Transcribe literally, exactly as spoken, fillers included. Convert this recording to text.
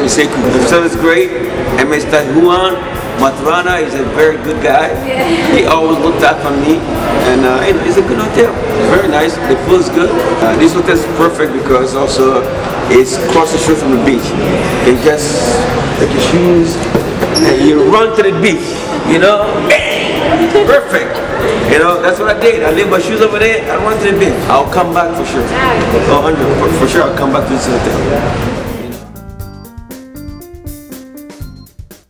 you say cool. The service is great. And Mister Juan Maturana is a very good guy. Yeah. He always looked out for me, and uh, it's a good hotel. It's very nice. The food is good. Uh, this hotel is perfect because also it's across the street from the beach. You just take your shoes and you run to the beach. You know, bang! Perfect. You know, that's what I did. I leave my shoes over there. I run to the beach. I'll come back for sure. Oh, one hundred for sure. I'll come back to this hotel.